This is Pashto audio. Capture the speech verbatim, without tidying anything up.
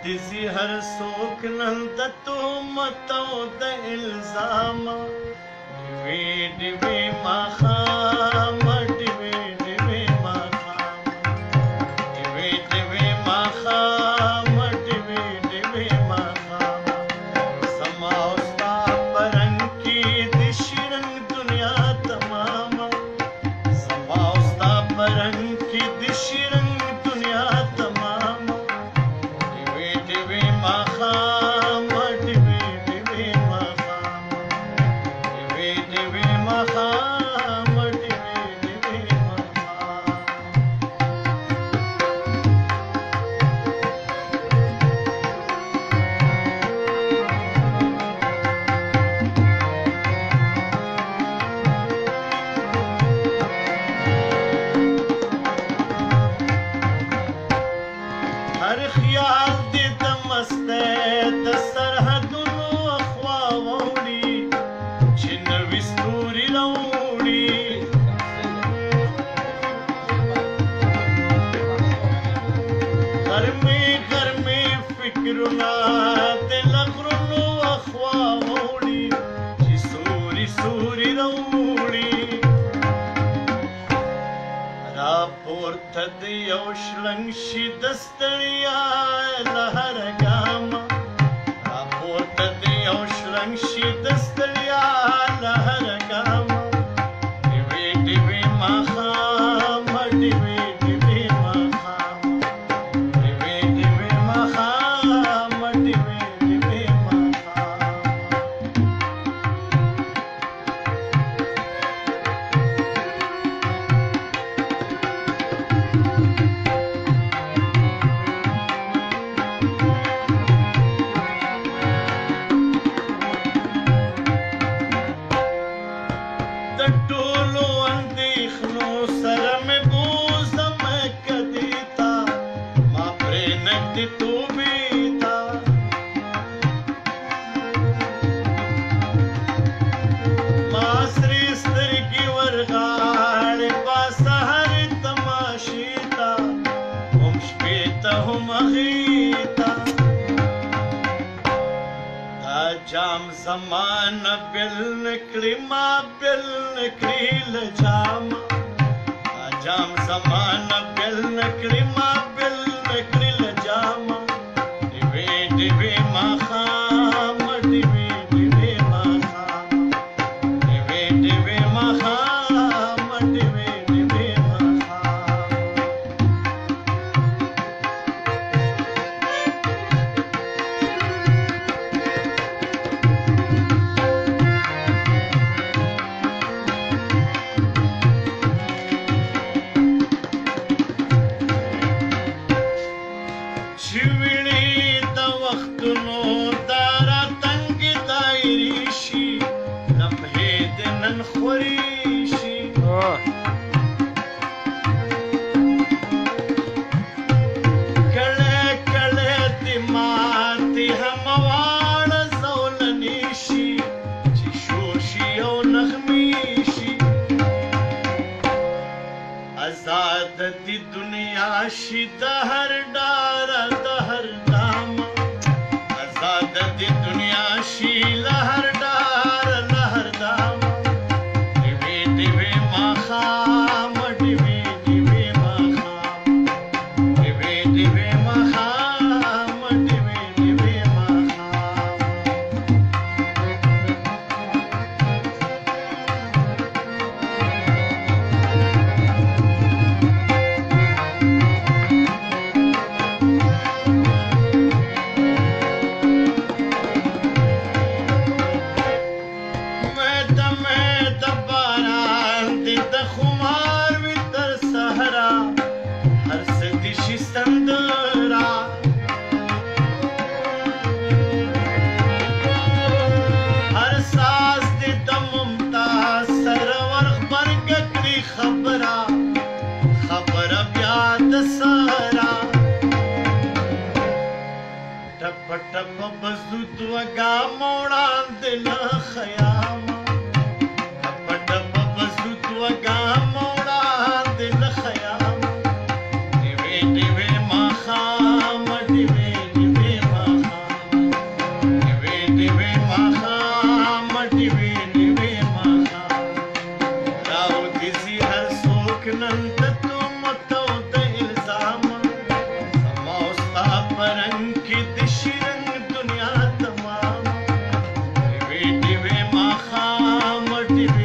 دزی هر څوک نن د تهمت او د الزام ډیوې ډیوې ماښام ډیوې ډیوې ماښام ډیوې ډیوې ماښام ډیوې ډیوې ماښام زما او ستا په رنګ کې د شیرنګ دنیا تمام زما او ستا په رنګ کې د شیرنګ دنیا تمام هر خیال دې د مستی د سرحدونو خوا واوړي چې نوي ستوري راوړي غرمې غرمې فکرونه د لغرونو خوا واوړي چې سوري سوري راوړي راپورته د یو شلنګ شي د ستړیا له هر ګامه راپورته د یو شلنګ شي د ستړیا له هر ګامه ډیوې ډیوې ماښام ډیوې ډیوې ماښام ډیوې ډیوې ماښام ډیوې ډیوې ماښام د ټولو اندېښنو سره مې بوزم کدې ته ما پرې نږدې توبې ته ما سرې سترګې ورغاړې باسه هرې تماشې ته هم شپې ته هم هغې ته دا جام زمانه بل نکړي ما بل نکړي له جامه دا جام زمانه بل نکړي ما بل نکړي له جامه ډیوې ډیوې ماښام ډیوې ډیوې ماښام ډیوې ډیوې ماښام ډیوې ډیوې ماښام چې وینې د وختونو دا راتنګې دایرې شي لمحې د نن خورې شي کله کله د ماتې هم واړه زولنې شي چې شور شي او نغمې شي آزاد دی دنیا شي د هر ډاره د هر دامه آزاد دی دنیا شي له هر ډاره له هر دامه ډیوې ډیوې ماښام ډیوې ډیوې ماښام ډیوې ډیوې ماښام ډیوې ډیوې ماښام ټپ ټپ بزود وګام وړاندې له خیامه ټپ ټپ بزود وګام وړاندې له خیامه ډیوې ډیوې ماښام ډیوې ډیوې شیرنګ دنیا تمام ټي وي ټي وي ماښام ټي وي